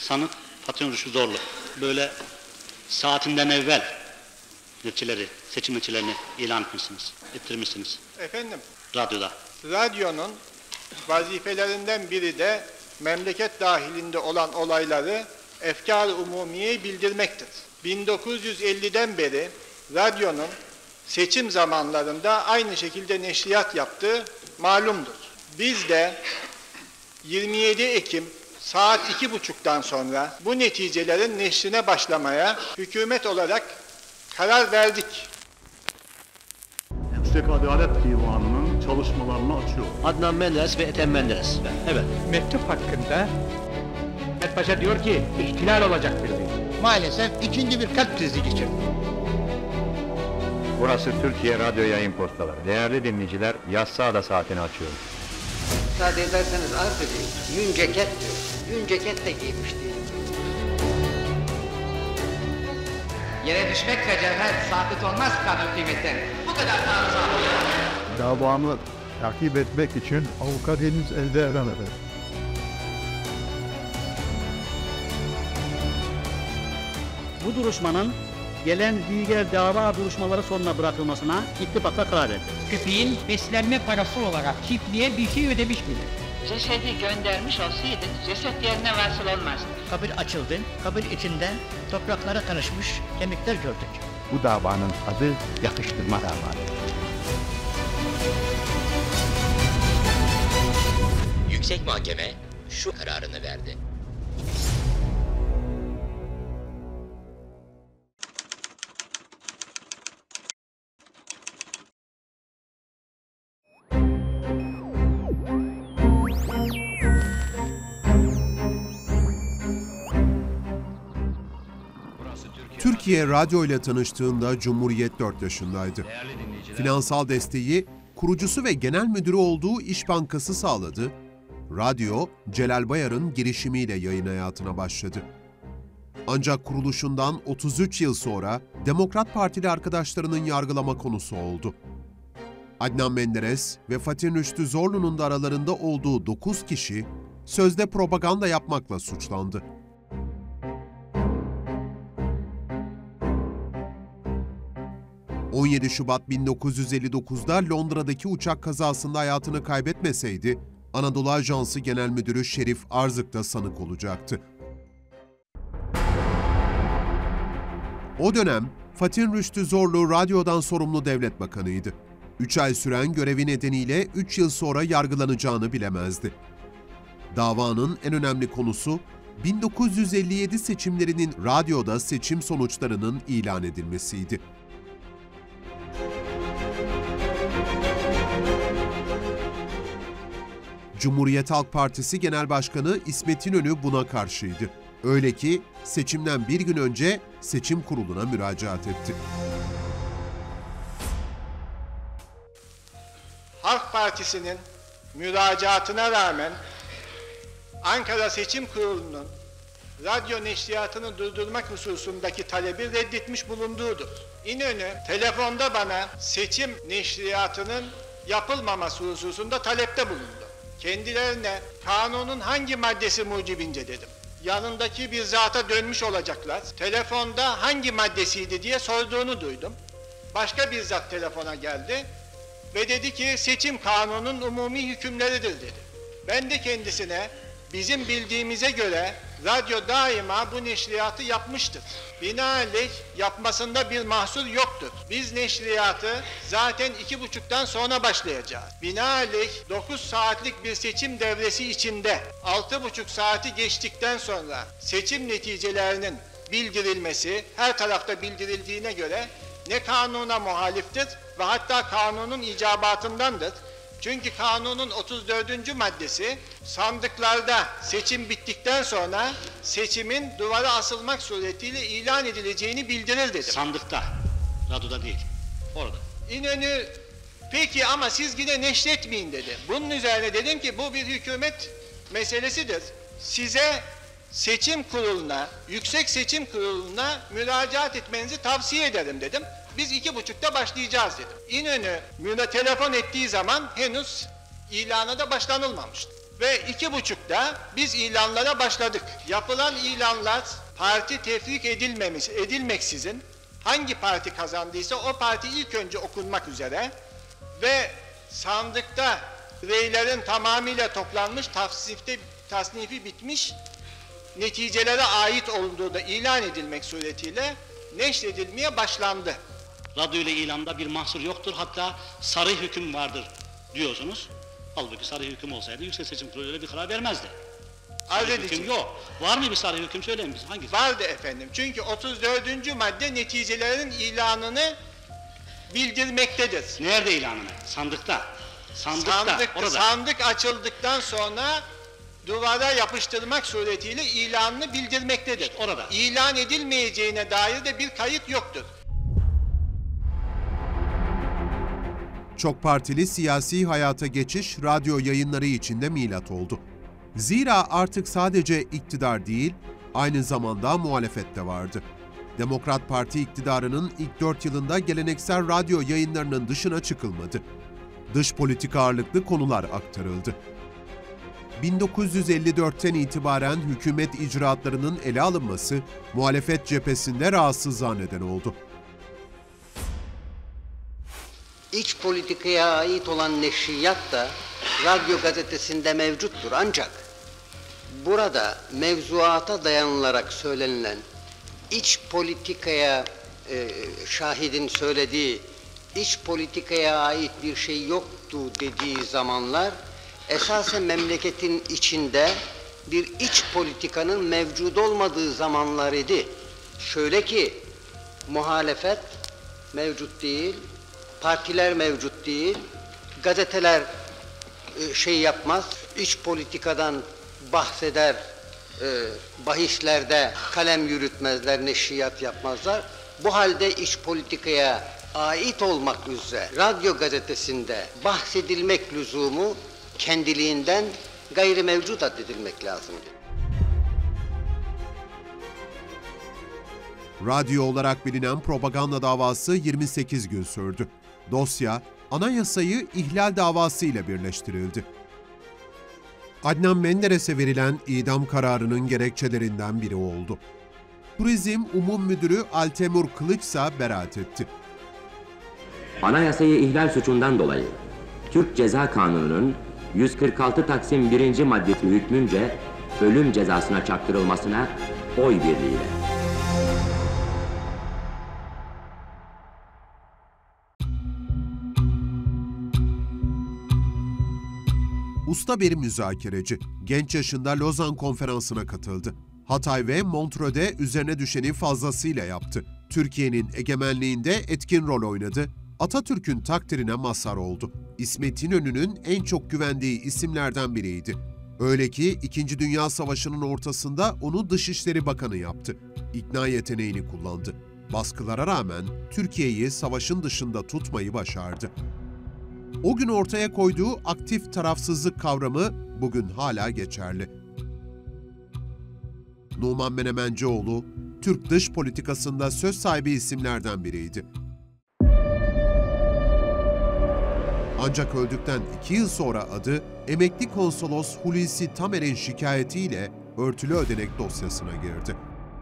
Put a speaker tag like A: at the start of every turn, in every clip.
A: sanık Fatih Rüştü Zorlu. Böyle saatinden evvel seçim netiçelerini ilan ettirmişsiniz.
B: Efendim,
A: Radyoda.
B: radyonun vazifelerinden biri de memleket dahilinde olan olayları efkar-ı umumiyeye bildirmektir. 1950'den beri radyonun seçim zamanlarında aynı şekilde neşriyat yaptığı malumdur. Biz de 27 Ekim saat 2.30'dan sonra bu neticelerin neşrine başlamaya hükümet olarak karar verdik.
C: Yüksek Adalet Divanı'nın çalışmalarını açıyor.
D: Adnan Menderes ve Ethem Menderes. Evet.
E: Mektup hakkında Mehmet Paşa diyor ki ihtilal olacaktır diyor.
F: Maalesef ikinci bir kalp krizi geçirdi.
G: Burası Türkiye Radyo Yayın Postaları. Değerli dinleyiciler, yaz sağda saatini açıyor.
H: Müsaade ederseniz arz edeyim. Yün ceket diyor. Yün ceket de giymiş değil. Yere düşmek cevher sabit olmaz kadro kıymetten. Bu kadar taarruz alıyor.
I: Davamı takip etmek için avukat henüz elde edemedi.
J: Bu duruşmanın gelen diğer dava duruşmaları sonuna bırakılmasına ittifakla karar verdi.
K: Köpeğin beslenme parası olarak çiftliğe bir şey ödemiş bile.
L: Cesedi göndermiş olsaydı ceset yerine vasıl olmazdı.
J: Kabir açıldı, kabir içinde topraklara karışmış kemikler gördük.
I: Bu davanın adı yakıştırma davası.
M: Yüksek Mahkeme şu kararını verdi.
N: Türkiye Radyo ile tanıştığında Cumhuriyet 4 yaşındaydı. Finansal desteği kurucusu ve genel müdürü olduğu İş Bankası sağladı. Radyo, Celal Bayar'ın girişimiyle yayın hayatına başladı. Ancak kuruluşundan 33 yıl sonra Demokrat Partili arkadaşlarının yargılama konusu oldu. Adnan Menderes ve Fatih Rüştü Zorlu'nun da aralarında olduğu 9 kişi sözde propaganda yapmakla suçlandı. ...17 Şubat 1959'da Londra'daki uçak kazasında hayatını kaybetmeseydi... Anadolu Ajansı Genel Müdürü Şerif Arzık da sanık olacaktı. O dönem Fatih Rüştü Zorlu radyodan sorumlu devlet bakanıydı. 3 ay süren görevi nedeniyle 3 yıl sonra yargılanacağını bilemezdi. Davanın en önemli konusu 1957 seçimlerinin radyoda seçim sonuçlarının ilan edilmesiydi. Cumhuriyet Halk Partisi Genel Başkanı İsmet İnönü buna karşıydı. Öyle ki seçimden bir gün önce seçim kuruluna müracaat etti.
B: Halk Partisi'nin müracaatına rağmen Ankara Seçim Kurulu'nun radyo neşriyatını durdurmak hususundaki talebi reddetmiş bulunduğudur. İnönü telefonda bana seçim neşriyatının yapılmaması hususunda talepte bulundu. Kendilerine kanunun hangi maddesi mucibince dedim. Yanındaki bir zata dönmüş olacaklar. Telefonda hangi maddesiydi diye sorduğunu duydum. Başka bir zat telefona geldi ve dedi ki seçim kanunun umumi hükümleridir dedi. Ben de kendisine bizim bildiğimize göre radyo daima bu neşriyatı yapmıştır. Binaenaleyh yapmasında bir mahsur yoktur. Biz neşriyatı zaten 2.30'dan sonra başlayacağız. Binaenaleyh 9 saatlik bir seçim devresi içinde 6.5 saati geçtikten sonra seçim neticelerinin bildirilmesi her tarafta bildirildiğine göre ne kanuna muhaliftir ve hatta kanunun icabatındandır. Çünkü kanunun 34. maddesi sandıklarda seçim bittikten sonra seçimin duvara asılmak suretiyle ilan edileceğini bildirir dedim.
A: Sandıkta, radyoda değil, orada.
B: İnönü, peki ama siz yine neşretmeyin dedi. Bunun üzerine dedim ki bu bir hükümet meselesidir. Size seçim kuruluna, Yüksek Seçim Kurulu'na müracaat etmenizi tavsiye ederim dedim. Biz 2.30'da başlayacağız dedim. İnönü telefon ettiği zaman henüz ilana da başlanılmamıştı. Ve 2.30'da biz ilanlara başladık. Yapılan ilanlar parti tefrik edilmeksizin hangi parti kazandıysa o parti ilk önce okunmak üzere ve sandıkta bireylerin tamamıyla toplanmış, tasnifi bitmiş neticelere ait olduğu da ilan edilmek suretiyle neşredilmeye başlandı.
A: Radyo ile ilanda bir mahsur yoktur, hatta sarı hüküm vardır diyorsunuz. Halbuki sarı hüküm olsaydı Yüksek Seçim Kurulu öyle bir karar vermezdi. Sarı hüküm yok. Var mı bir sarı hüküm, söyleyin bize hangisi?
B: Vardı efendim. Çünkü 34. madde neticelerin ilanını bildirmektedir.
A: Nerede ilanını? Sandıkta. Sandıkta, orada.
B: Sandık açıldıktan sonra duvara yapıştırmak suretiyle ilanını bildirmektedir.
A: İşte orada.
B: İlan edilmeyeceğine dair de bir kayıt yoktur.
N: Çok partili siyasi hayata geçiş radyo yayınları içinde milat oldu. Zira artık sadece iktidar değil, aynı zamanda muhalefet de vardı. Demokrat Parti iktidarının ilk 4 yılında geleneksel radyo yayınlarının dışına çıkılmadı. Dış politika ağırlıklı konular aktarıldı. 1954'ten itibaren hükümet icraatlarının ele alınması muhalefet cephesinde rahatsızlığa neden oldu.
O: İç politikaya ait olan neşriyat da radyo gazetesinde mevcuttur, ancak burada mevzuata dayanılarak söylenilen iç politikaya şahidin söylediği iç politikaya ait bir şey yoktu dediği zamanlar esasen memleketin içinde bir iç politikanın mevcut olmadığı zamanlar idi. Şöyle ki muhalefet mevcut değil, partiler mevcut değil, gazeteler yapmaz, iç politikadan bahseder, bahislerde kalem yürütmezler, neşriyat yapmazlar. Bu halde iç politikaya ait olmak üzere radyo gazetesinde bahsedilmek lüzumu kendiliğinden gayrimevcut addedilmek lazımdı.
N: Radyo olarak bilinen propaganda davası 28 gün sürdü. Dosya, anayasayı ihlal davası ile birleştirildi. Adnan Menderes'e verilen idam kararının gerekçelerinden biri oldu. Turizm Umum Müdürü Altemur Kılıç ise beraat etti.
P: Anayasayı ihlal suçundan dolayı Türk Ceza Kanunu'nun 146 Taksim 1. maddesi hükmünce ölüm cezasına çarptırılmasına oy birliğiyle.
N: Usta bir müzakereci, genç yaşında Lozan Konferansı'na katıldı. Hatay ve Montreux'de üzerine düşeni fazlasıyla yaptı. Türkiye'nin egemenliğinde etkin rol oynadı. Atatürk'ün takdirine mazhar oldu. İsmet İnönü'nün en çok güvendiği isimlerden biriydi. Öyle ki 2. Dünya Savaşı'nın ortasında onu Dışişleri Bakanı yaptı. İkna yeteneğini kullandı. Baskılara rağmen Türkiye'yi savaşın dışında tutmayı başardı. O gün ortaya koyduğu aktif tarafsızlık kavramı bugün hala geçerli. Numan Menemencioğlu, Türk dış politikasında söz sahibi isimlerden biriydi. Ancak öldükten 2 yıl sonra adı, emekli konsolos Hulusi Tamer'in şikayetiyle örtülü ödenek dosyasına girdi.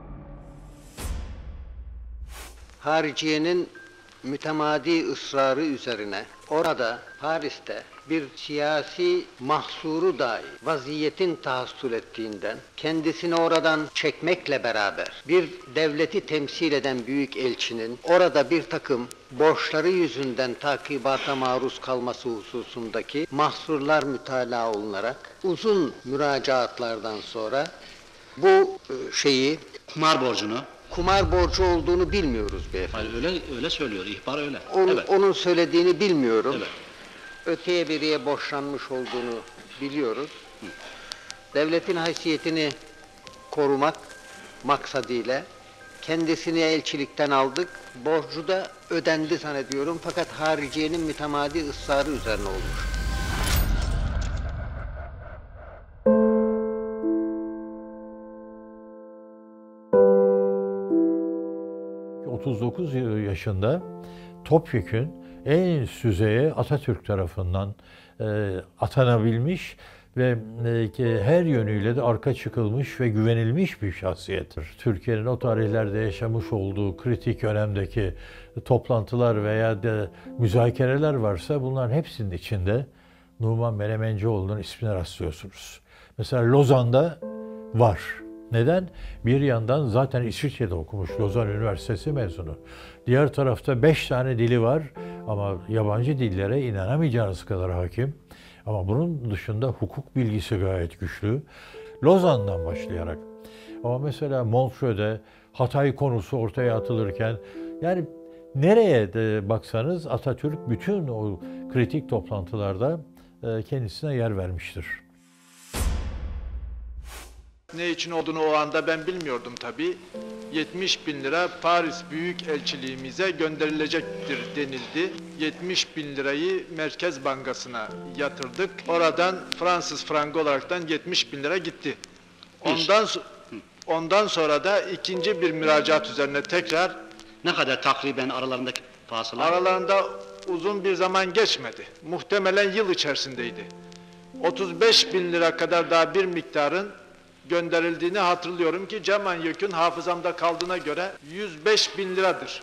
O: Hariciye'nin mütemadi ısrarı üzerine orada Paris'te bir siyasi mahsuru dahi vaziyetin tahassül ettiğinden kendisini oradan çekmekle beraber bir devleti temsil eden büyük elçinin orada bir takım borçları yüzünden takibata maruz kalması hususundaki mahsurlar mütalaa olunarak uzun müracaatlardan sonra bu kumar borcu olduğunu bilmiyoruz beyefendi.
A: Hayır, öyle söylüyor, ihbar öyle.
O: Onun söylediğini bilmiyorum.
A: Evet.
O: Öteye biriye borçlanmış olduğunu biliyoruz. Devletin haysiyetini korumak maksadıyla kendisini elçilikten aldık. Borcu da ödendi zannediyorum, fakat hariciyenin mütemadi ısrarı üzerine olmuş.
Q: yaşında topyekün en üst düzeye Atatürk tarafından atanabilmiş ve her yönüyle de arka çıkılmış ve güvenilmiş bir şahsiyettir. Türkiye'nin o tarihlerde yaşamış olduğu kritik önemdeki toplantılar veya da müzakereler varsa bunların hepsinin içinde Numan Menemencioğlu'nun ismine rastlıyorsunuz. Mesela Lozan'da var. Neden? Bir yandan zaten İsviçre'de okumuş, Lozan Üniversitesi mezunu. Diğer tarafta 5 tane dili var ama yabancı dillere inanamayacağınız kadar hakim. Ama bunun dışında hukuk bilgisi gayet güçlü. Lozan'dan başlayarak. Ama mesela Montreux'de Hatay konusu ortaya atılırken, yani nereye de baksanız Atatürk bütün o kritik toplantılarda kendisine yer vermiştir.
B: Ne için olduğunu o anda ben bilmiyordum tabii. 70 bin lira Paris Büyükelçiliğimize gönderilecektir denildi. 70 bin lirayı Merkez Bankası'na yatırdık. Oradan Fransız frangı olaraktan 70 bin lira gitti. Ondan sonra da ikinci bir müracaat üzerine tekrar...
A: Ne kadar takriben aralarındaki fasıla?
B: Aralarında uzun bir zaman geçmedi. Muhtemelen yıl içerisindeydi. 35 bin lira kadar daha bir miktarın gönderildiğini hatırlıyorum ki Cemal Yök'ün hafızamda kaldığına göre 105 bin liradır.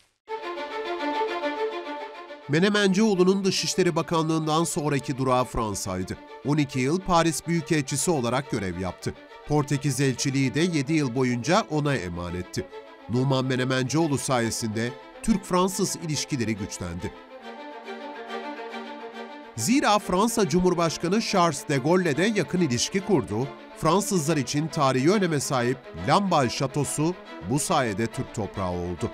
N: Menemencioğlu'nun Dışişleri Bakanlığı'ndan sonraki durağı Fransa'ydı. 12 yıl Paris Büyükelçisi olarak görev yaptı. Portekiz elçiliği de 7 yıl boyunca ona emanetti. Numan Menemencioğlu sayesinde Türk-Fransız ilişkileri güçlendi. Zira Fransa Cumhurbaşkanı Charles de Gaulle'le de yakın ilişki kurdu, Fransızlar için tarihi öneme sahip Lamballe Şatosu bu sayede Türk toprağı oldu.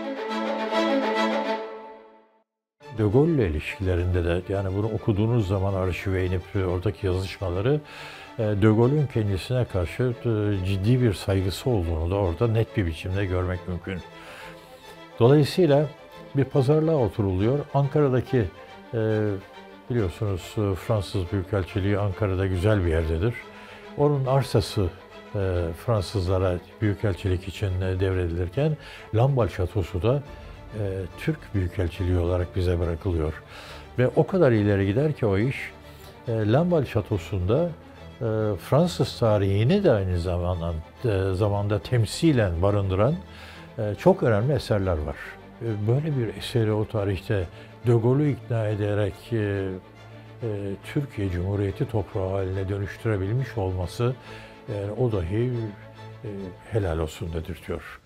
Q: De Gaulle'le ilişkilerinde de, yani bunu okuduğunuz zaman arşive inip oradaki yazışmaları, De Gaulle'ün kendisine karşı ciddi bir saygısı olduğunu da orada net bir biçimde görmek mümkün. Dolayısıyla bir pazarlığa oturuluyor. Ankara'daki biliyorsunuz Fransız Büyükelçiliği Ankara'da güzel bir yerdedir. Onun arsası Fransızlara Büyükelçilik için devredilirken Lamballe Şatosu da Türk Büyükelçiliği olarak bize bırakılıyor. Ve o kadar ileri gider ki o iş, Lamballe Şatosu'nda Fransız tarihini de aynı zamanda temsilen barındıran çok önemli eserler var. Böyle bir eseri o tarihte De Gaulle'ü ikna ederek Türkiye Cumhuriyeti toprağı haline dönüştürebilmiş olması o dahi helal olsun dedirtiyor.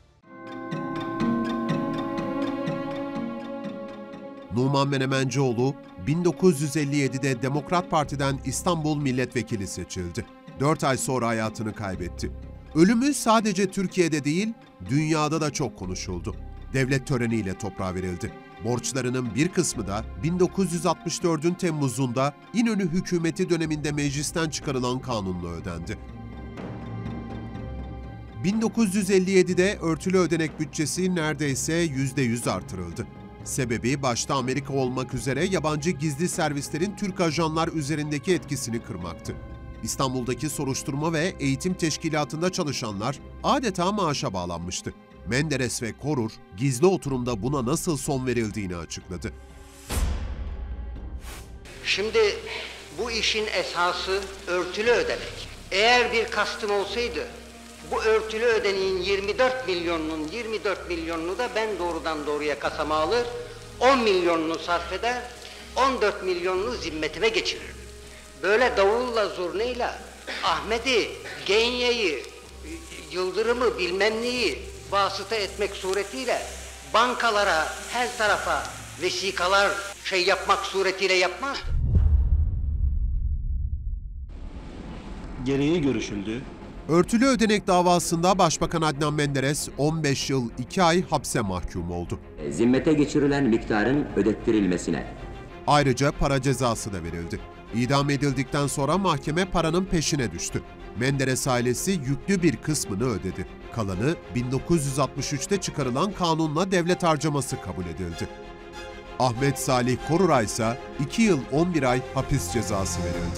N: Numan Menemencioğlu 1957'de Demokrat Parti'den İstanbul Milletvekili seçildi. 4 ay sonra hayatını kaybetti. Ölümü sadece Türkiye'de değil, dünyada da çok konuşuldu. Devlet töreniyle toprağa verildi. Borçlarının bir kısmı da 1964'ün Temmuz'unda İnönü hükümeti döneminde meclisten çıkarılan kanunla ödendi. 1957'de örtülü ödenek bütçesi neredeyse %100 artırıldı. Sebebi başta Amerika olmak üzere yabancı gizli servislerin Türk ajanlar üzerindeki etkisini kırmaktı. İstanbul'daki soruşturma ve eğitim teşkilatında çalışanlar adeta maaşa bağlanmıştı. Menderes ve Korur, gizli oturumda buna nasıl son verildiğini açıkladı.
O: Şimdi bu işin esası örtülü ödenek. Eğer bir kastım olsaydı, bu örtülü ödeneğin 24 milyonunu da ben doğrudan doğruya kasama alır, 10 milyonunu sarf eder, 14 milyonunu zimmetime geçiririm. Böyle davulla zurnayla Ahmet'i, Genye'yi, Yıldırım'ı bilmem neyi vasıta etmek suretiyle bankalara, her tarafa vesikalar yapmak suretiyle yapmaz.
A: Gereği görüşüldü.
N: Örtülü ödenek davasında Başbakan Adnan Menderes 15 yıl 2 ay hapse mahkum oldu.
P: Zimmete geçirilen miktarın ödettirilmesine.
N: Ayrıca para cezası da verildi. İdam edildikten sonra mahkeme paranın peşine düştü. Menderes ailesi yüklü bir kısmını ödedi. Kalanı 1963'te çıkarılan kanunla devlet harcaması kabul edildi. Ahmet Salih Korur'a ise 2 yıl 11 ay hapis cezası verildi.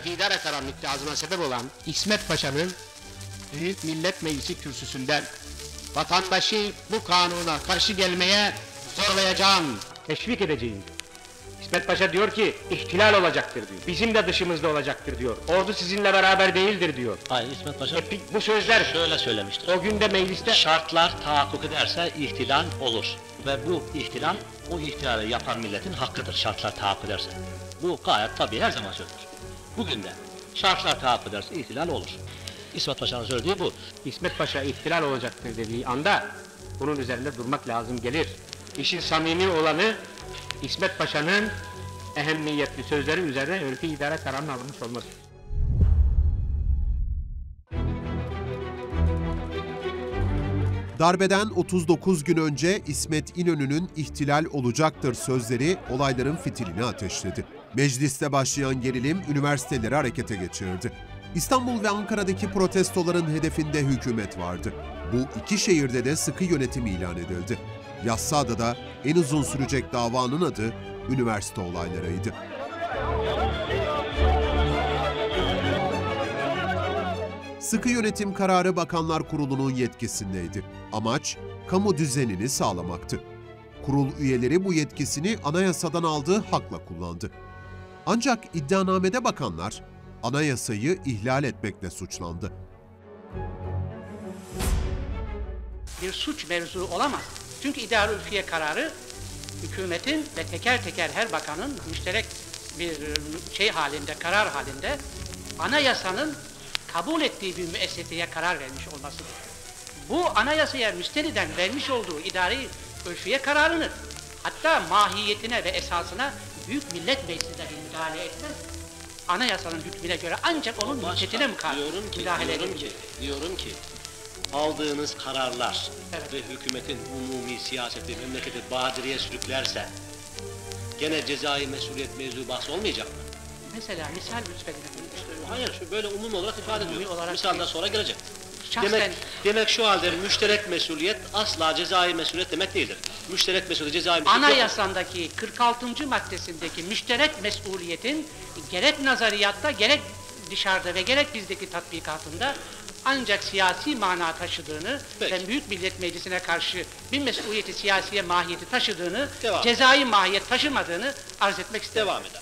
E: örfü idare karanlık ağzına sebep olan İsmet Paşa'nın Büyük Millet Meclisi kürsüsünden vatandaşı bu kanuna karşı gelmeye zorlayacağım, teşvik edeceğim. İsmet Paşa diyor ki ihtilal olacaktır diyor. Bizim de dışımızda olacaktır diyor. Ordu sizinle beraber değildir diyor.
A: Hayır, İsmet Paşa
E: Bu sözler
A: şöyle söylemiştir.
E: o günde mecliste
A: Şartlar tahakkuk ederse ihtilal olur. Ve bu ihtilali yapan milletin hakkıdır şartlar tahakkuk ederse. Bu gayet tabii her zaman söylenir. Bugün de şartlar tahakkuk ederse ihtilal olur. İsmet Paşa'nın söylediği bu.
E: İsmet Paşa ihtilal olacaktır dediği anda bunun üzerinde durmak lazım gelir. İşin samimi olanı İsmet Paşa'nın ehemmiyetli sözleri üzerine örfü idare kararının alınmış olması.
N: Darbeden 39 gün önce İsmet İnönü'nün ihtilal olacaktır sözleri olayların fitilini ateşledi. Mecliste başlayan gerilim üniversiteleri harekete geçirdi. İstanbul ve Ankara'daki protestoların hedefinde hükümet vardı. Bu iki şehirde de sıkı yönetim ilan edildi. Yassıada'da en uzun sürecek davanın adı üniversite olaylarıydı. Sıkı yönetim kararı Bakanlar Kurulu'nun yetkisindeydi. Amaç, kamu düzenini sağlamaktı. Kurul üyeleri bu yetkisini anayasadan aldığı hakla kullandı. Ancak iddianamede bakanlar, anayasayı ihlal etmekle suçlandı.
J: Bir suç mevzu olamaz. Çünkü idare ülfiye kararı hükümetin ve teker teker her bakanın müşterek bir karar halinde anayasanın kabul ettiği bir müesseseye karar vermiş olmasıdır. Bu anayasaya müsteniden vermiş olduğu idari ülfiye kararını hatta mahiyetine ve esasına Büyük Millet Meclisi'nde bir müdahale etmez. Anayasanın hükmüne göre ancak onun müddetine müdahale edilir.
A: Diyorum ki aldığınız kararlar ve hükümetin umumi siyaseti memleketi badireye sürüklerse gene cezai mesuliyet mevzu bahsi olmayacak mı?
J: Mesela misal lütfedin.
A: Hayır, böyle umum olarak ifade ediyor. Misaldan sonra gelecek.
J: Şahsen...
A: Demek şu halde müşterek mesuliyet asla cezai mesuliyet demek değildir. Müşterek mesuliyet cezai mesuliyet...
J: Anayasandaki 46. maddesindeki müşterek mesuliyetin gerek nazariyatta gerek dışarıda ve gerek bizdeki tatbikatında ancak siyasi mana taşıdığını ve Büyük Millet Meclisi'ne karşı bir mesuliyeti siyasiye mahiyeti taşıdığını, cezai mahiyet taşımadığını arz etmek istedim.
A: Devam eder.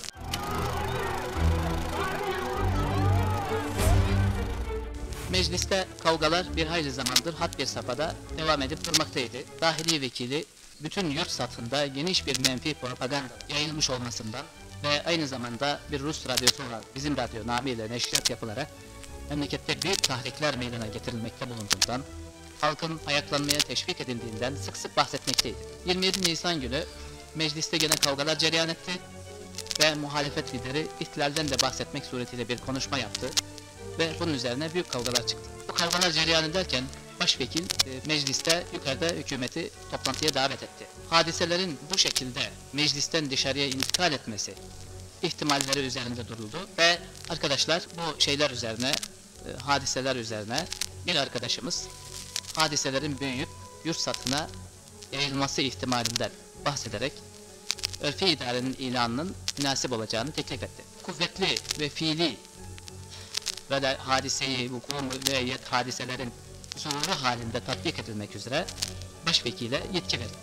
L: Mecliste kavgalar bir hayli zamandır had bir safhada devam edip durmaktaydı. Dahiliye Vekili bütün yurt satında geniş bir menfi propaganda yayılmış olmasından ve aynı zamanda bir Rus radyosu olan bizim radyo namıyla neşriyat yapılarak memlekette büyük tahrikler meydana getirilmekte bulunduğundan, halkın ayaklanmaya teşvik edildiğinden sık sık bahsetmekteydi. 27 Nisan günü mecliste gene kavgalar cereyan etti ve muhalefet lideri ihtilalden de bahsetmek suretiyle bir konuşma yaptı ve bunun üzerine büyük kavgalar çıktı. Bu kavgalar cereyan ederken başvekil mecliste yukarıda hükümeti toplantıya davet etti. Hadiselerin bu şekilde meclisten dışarıya intikal etmesi ihtimalleri üzerinde duruldu ve arkadaşlar bu şeyler üzerine, hadiseler üzerine bir arkadaşımız hadiselerin büyüyüp yurt satına yayılması ihtimalinden bahsederek örfi idarenin ilanının münasip olacağını teklif etti. Kuvvetli ve fiili ve hadiseyi, vuku müeyyet hadiselerin zuhuru halinde tatbik edilmek üzere başvekile yetki verildi.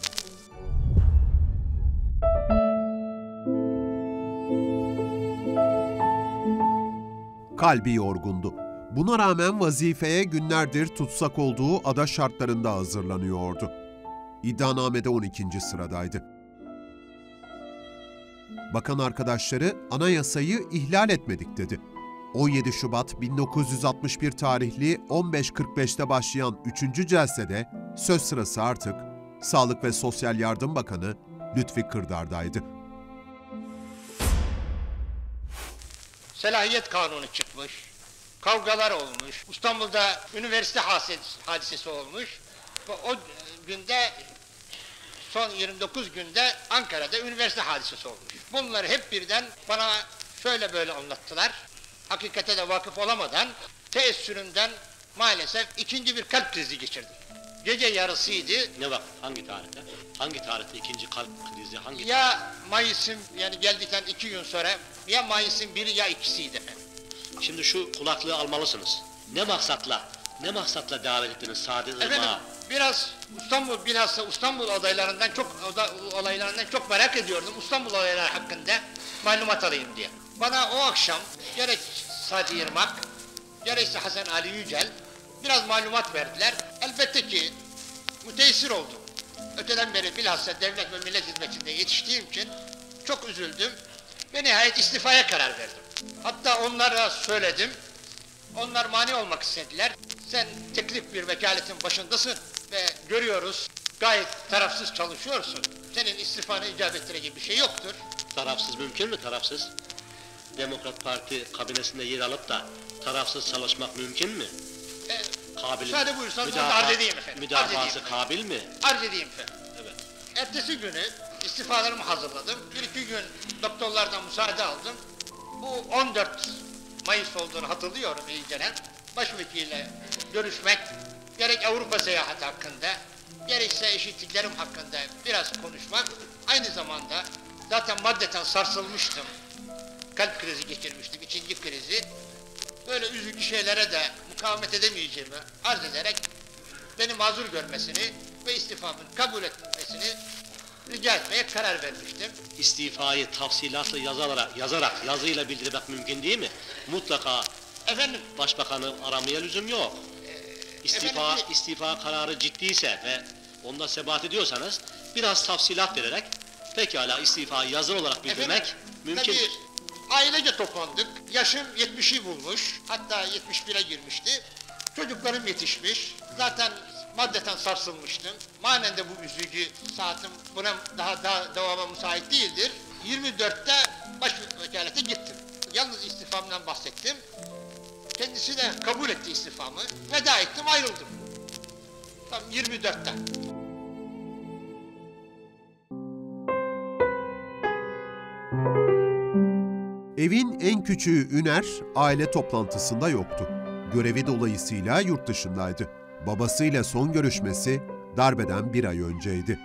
N: Kalbi yorgundu. Buna rağmen vazifeye günlerdir tutsak olduğu ada şartlarında hazırlanıyordu. İddianamede 12. sıradaydı. Bakan arkadaşları anayasayı ihlal etmedik dedi. 17 Şubat 1961 tarihli 15.45'te başlayan 3. celsede söz sırası artık Sağlık ve Sosyal Yardım Bakanı Lütfi Kırdar'daydı.
F: Selahiyet kanunu çıkmış, kavgalar olmuş, İstanbul'da üniversite hadisesi olmuş ve o günde son 29 günde Ankara'da üniversite hadisesi olmuş. Bunları hep birden bana şöyle böyle anlattılar. Hakikate de vakıf olamadan teessüründen maalesef ikinci bir kalp krizi geçirdim. Gece yarısıydı.
A: Ne vakit? Hangi tarihte? Hangi tarihte ikinci kalp krizi? Hangi
F: ya Mayıs'ın yani geldikten 2 gün sonra ya Mayıs'ın 1'i ya 2'siydi efendim.
A: Şimdi şu kulaklığı almalısınız. Ne maksatla davet ettiniz Sadi Irmak'ı?
F: Efendim, biraz bilhassa İstanbul olaylarından çok merak ediyordum. İstanbul olayları hakkında malumat alayım diye. Bana o akşam gerek Sadi Irmak, gerekse Hasan Ali Yücel biraz malumat verdiler. Elbette ki müteessir oldum. Öteden beri bilhassa devlet ve millet hizmetinde yetiştiğim için çok üzüldüm ve nihayet istifaya karar verdim. Hatta onlara söyledim. Onlar mani olmak istediler. Sen teknik bir vekaletin başındasın ve görüyoruz gayet tarafsız çalışıyorsun. Senin istifanı icap ettirecek bir şey yoktur.
A: Tarafsız mümkün mü tarafsız? Demokrat Parti kabinesinde yer alıp da tarafsız çalışmak mümkün mü? Kabil
F: Müsaade buyursanız onu arz edeyim efendim.
A: Müdafası kabil mi?
F: Arz edeyim efendim. Evet. Ertesi günü istifalarımı hazırladım. Bir iki gün doktorlardan müsaade aldım. Bu 14 Mayıs olduğunu hatırlıyorum iyicenen. Başvekille görüşmek, gerek Avrupa seyahati hakkında, gerekse eşitliklerim hakkında biraz konuşmak. Aynı zamanda zaten maddeten sarsılmıştım. Kalp krizi geçirmiştim, 2. krizi. Böyle üzücü şeylere de mukavemet edemeyeceğimi arz ederek beni mazur görmesini ve istifamın kabul etmesini rica etmeye karar vermiştim.
A: İstifayı tafsilatla yazarak yazıyla bildirmek mümkün değil mi? Mutlaka
F: efendim
A: başbakanı aramaya lüzum yok. İstifa kararı ciddiyse ve onda sebat ediyorsanız biraz tafsilat vererek pekala istifayı yazılı olarak bildirmek mümkündür.
F: Tabii, ailece toplandık. Yaşım 70'i bulmuş. Hatta 71'e girmişti. Çocuklarım yetişmiş. Zaten maddeten sarsılmıştım. Manen de bu üzücü saatim buna daha devama müsait değildir. 24'te başvekalete gittim. Yalnız istifamdan bahsettim. Kendisi de kabul etti istifamı. Veda ettim, ayrıldım. Tam 24'te.
N: Evin en küçüğü Üner, aile toplantısında yoktu. Görevi dolayısıyla yurt dışındaydı. Babasıyla son görüşmesi darbeden 1 ay önceydi.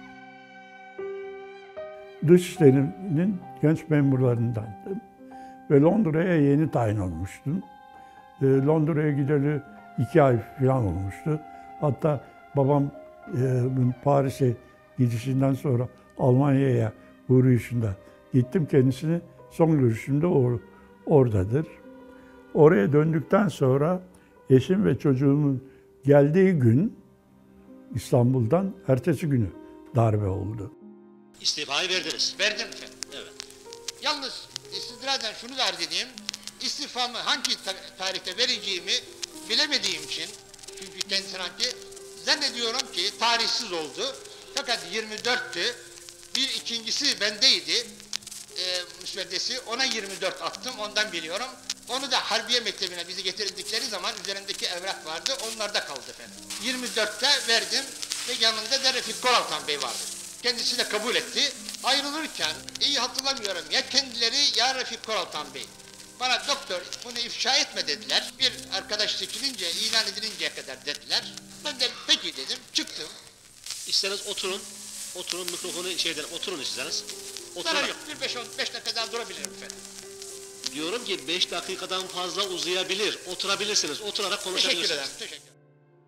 I: Dışişleri'nin genç memurlarındandım ve Londra'ya yeni tayin olmuştum. Londra'ya gideli 2 ay falan olmuştu. Hatta babam Paris'e gidişinden sonra Almanya'ya uğrayışında gittim kendisini. Son görüşümde oradadır. Oraya döndükten sonra eşim ve çocuğumun geldiği gün İstanbul'dan ertesi günü darbe oldu.
A: İstifayı verdiniz.
F: Verdim efendim. Evet. Yalnız istidraden şunu da arz edeyim. İstifamı hangi tarihte vereceğimi bilemediğim için, çünkü kendisine zannediyorum ki tarihsiz oldu. Fakat 24'tü. Bir ikincisi bendeydi. Müsveddesi, ona 24 attım, ondan biliyorum. Onu da Harbiye Mektebi'ne bizi getirdikleri zaman üzerindeki evrak vardı, onlarda kaldı efendim. 24'te verdim ve yanında da Refik Koraltan Bey vardı. Kendisi de kabul etti. Ayrılırken, iyi hatırlamıyorum, ya kendileri ya Refik Koraltan Bey. Bana doktor bunu ifşa etme dediler. Bir arkadaş seçilince, ilan edilinceye kadar dediler. Ben de peki dedim, çıktım.
A: İsterseniz oturun mikrofonu oturun isterseniz.
F: Zarar yok, bir 5 dakika daha durabilirim efendim.
A: Diyorum ki 5 dakikadan fazla uzayabilir, oturabilirsiniz, oturarak konuşabilirsiniz.
F: Teşekkür ederim, teşekkür ederim.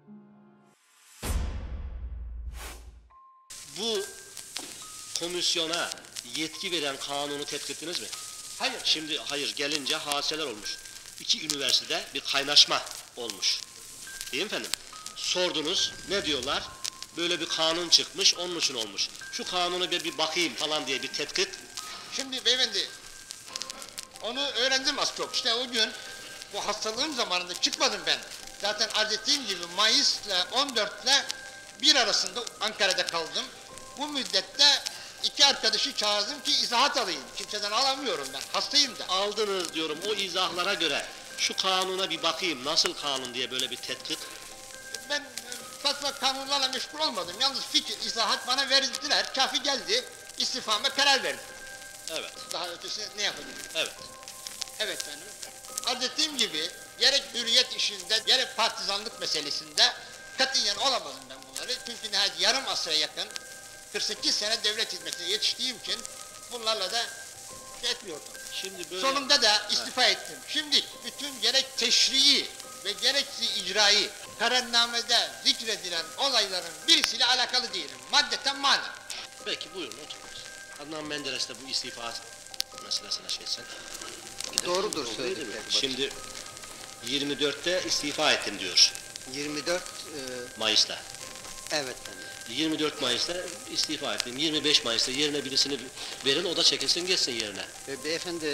A: Bu komisyona yetki veren kanunu tetkik ettiniz mi?
F: Hayır.
A: Şimdi gelince hadiseler olmuş. 2 üniversitede bir kaynaşma olmuş. Değil mi efendim? Sordunuz, ne diyorlar? Böyle bir kanun çıkmış, onun için olmuş. Şu kanunu bir bakayım falan diye bir tetkik.
F: Şimdi beyefendi, onu öğrendim az çok. İşte o gün, bu hastalığım zamanında çıkmadım ben. Zaten arz ettiğim gibi Mayıs'la 14'le 1 arasında Ankara'da kaldım. Bu müddette 2 arkadaşı çağırdım ki izahat alayım. Kimseden alamıyorum ben, hastayım da.
A: Aldınız diyorum, o izahlara göre şu kanuna bir bakayım, nasıl kanun diye böyle bir tetkik.
F: Ben fazla kanunlarla meşgul olmadım. Yalnız fikir, izahat bana verdiler. Kafi geldi, istifama karar verdim.
A: Evet.
F: Daha ötesi ne yapabilirim?
A: Evet.
F: Evet efendim. Arz ettiğim gibi, gerek hürriyet işinde, gerek partizanlık meselesinde katiyen olamadım ben bunları. Çünkü nihayet yarım asra yakın, 48 sene devlet hizmetine yetiştiğim için bunlarla da etmiyordum. Şimdi böyle... Sonunda da istifa ettim. Şimdi bütün gerek teşrii ve gerekse icrayı kararnamede zikredilen olayların birisiyle alakalı değilim. Maddeten manen.
D: Peki buyurun oturunuz. Adnan Menderes de bu istifa meselesine şey etsen.
O: Doğrudur söyledikleri.
D: Şimdi 24'te istifa ettim diyor.
O: 24
D: Mayıs'ta.
O: Evet efendim.
D: 24 Mayıs'ta istifa ettim. 25 Mayıs'ta yerine birisini verin, o da çekilsin geçsin yerine.
O: Beyefendi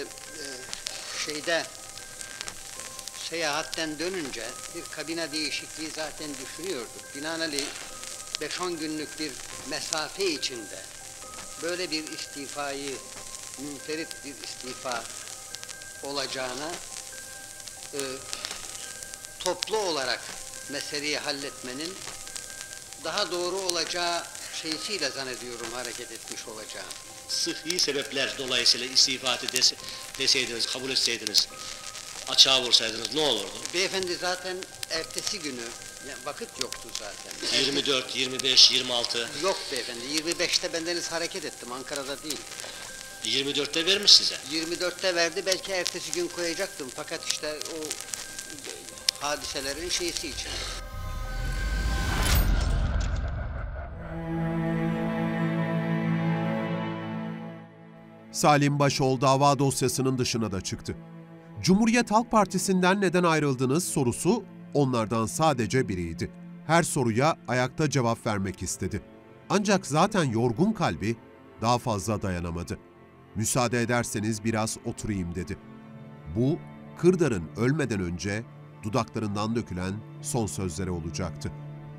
O: seyahatten dönünce bir kabine değişikliği zaten düşünüyorduk. Binaenaleyh 5-10 günlük bir mesafe içinde böyle bir istifayı, münferit bir istifa olacağına toplu olarak meseleyi halletmenin daha doğru olacağı şeysiyle zannediyorum hareket etmiş olacağım.
D: Sıhhi sebepler dolayısıyla istifatı deseydiniz, kabul etseydiniz, açığa vursaydınız ne olurdu?
O: Beyefendi zaten ertesi günü, yani vakit yoktu zaten.
D: 24, 25, 26.
O: Yok beyefendi, 25'te bendeniz hareket ettim, Ankara'da değil.
D: 24'te vermiş size.
O: 24'te verdi, belki ertesi gün koyacaktım fakat işte o hadiselerin şeysi için.
N: Salim Başoğlu dava dosyasının dışına da çıktı. Cumhuriyet Halk Partisi'nden neden ayrıldınız sorusu onlardan sadece biriydi. Her soruya ayakta cevap vermek istedi. Ancak zaten yorgun kalbi daha fazla dayanamadı. Müsaade ederseniz biraz oturayım dedi. Bu, Kırdar'ın ölmeden önce dudaklarından dökülen son sözleri olacaktı.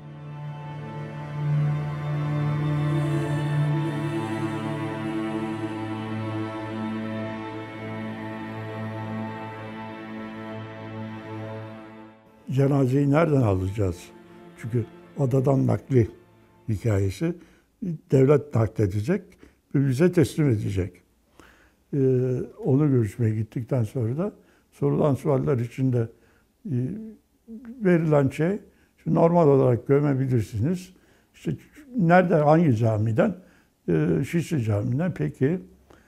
R: Cenazeyi nereden alacağız? Çünkü odadan nakli hikayesi devlet nakledecek ve bize teslim edecek. Onu görüşmeye gittikten sonra da sorulan sualler içinde verilen şey, normal olarak gömebilirsiniz. İşte nerede, hangi camiden? Şişli Camii'nden. Peki.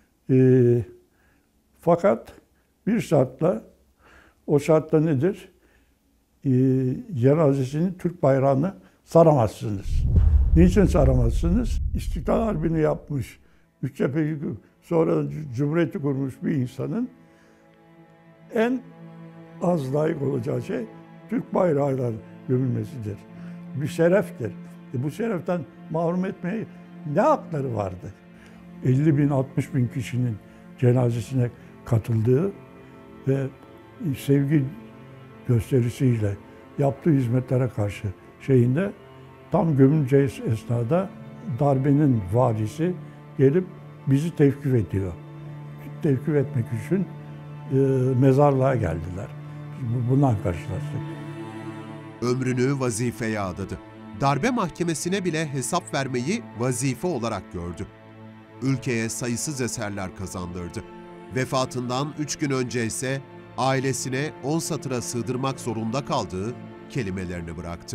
R: Fakat bir şartla, o şartla nedir? Cenazesini, Türk bayrağını saramazsınız. Niçin saramazsınız? İstiklal Harbi'ni yapmış, üç cepheyi sonra Cumhuriyeti kurmuş bir insanın en az layık olacağı şey Türk bayrağıyla gömülmesidir. Bir şereftir. Bu şereften mahrum etmeye ne hakları vardı? 50 bin, 60 bin kişinin cenazesine katıldığı ve sevgi gösterisiyle yaptığı hizmetlere karşı şeyinde tam gömüleceği esnada darbenin valisi gelip bizi tevkif ediyor. Tevkif etmek için mezarlığa geldiler. Bundan karşılaştık.
N: Ömrünü vazifeye adadı. Darbe mahkemesine bile hesap vermeyi vazife olarak gördü. Ülkeye sayısız eserler kazandırdı. Vefatından 3 gün önce ise ailesine 10 satıra sığdırmak zorunda kaldığı kelimelerini bıraktı.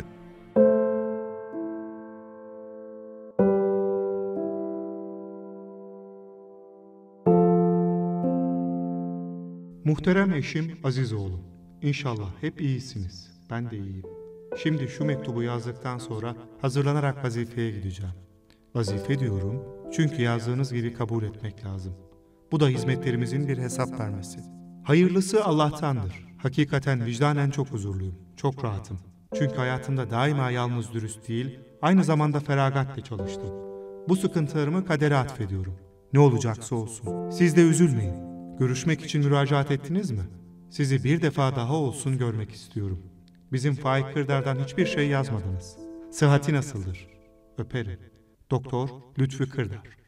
S: Muhterem eşim Azizoğlu, İnşallah hep iyisiniz. Ben de iyiyim. Şimdi şu mektubu yazdıktan sonra hazırlanarak vazifeye gideceğim. Vazife diyorum çünkü yazdığınız gibi kabul etmek lazım. Bu da hizmetlerimizin bir hesap vermesi. Hayırlısı Allah'tandır. Hakikaten vicdanen çok huzurluyum, çok rahatım. Çünkü hayatımda daima yalnız dürüst değil, aynı zamanda feragatla çalıştım. Bu sıkıntılarımı kadere atfediyorum. Ne olacaksa olsun. Siz de üzülmeyin. Görüşmek için müracaat ettiniz mi? Sizi bir defa daha olsun görmek istiyorum. Bizim Faik Kırdar'dan hiçbir şey yazmadınız. Sıhhati nasıldır? Öperim. Doktor Lütfü Kırdar.